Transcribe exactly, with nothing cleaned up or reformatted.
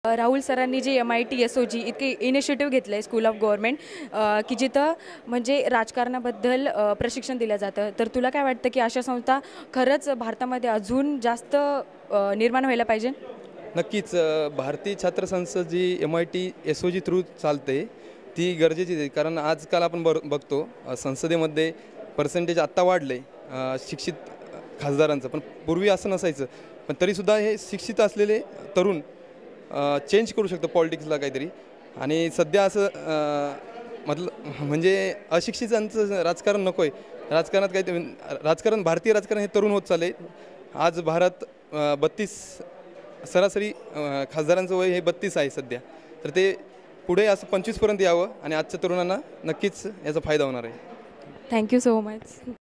राहुल सरांनी जे M I T S O G इतके इनिशिएटिव्ह घेतलं आहे स्कूल ऑफ गव्हर्नमेंट की जिथं म्हणजे राजकारणाबद्दल अ, प्रशिक्षण दिलं जातं, तर तुला काय वाटतं की अशा संस्था खरंच भारतामध्ये अजून जास्त अ, निर्माण व्हायला पाहिजे? नक्कीच अ, भारतीय छात्र संसद G M I T S O G through चालते ती गरजेचीच आहे. कारण आजकाल आपण बर बघतो अ, संसदेमध्ये पर्सेंटेज आत्ता वाढले अ, शिक्षित खासदारांचं, पण पूर्वी असं नसायचं. पण तरीसुद्धा हे शिक्षित असलेले तरुण चेंज करू शकतो पॉलिटिक्सला काहीतरी. आणि सध्या असं अ, मतलब म्हणजे अशिक्षितांचं राजकारण नको आहे. राजकारणात काहीतरी राजकारण भारतीय राजकारण हे तरुण होत चालले. आज भारत बत्तीस सरासरी अ, खासदारांचं वय हे बत्तीस आहे सध्या. तर ते पुढे असं पंचवीसपर्यंत यावं आणि आजच्या तरुणांना नक्कीच याचा फायदा होणार आहे. Thank you so much.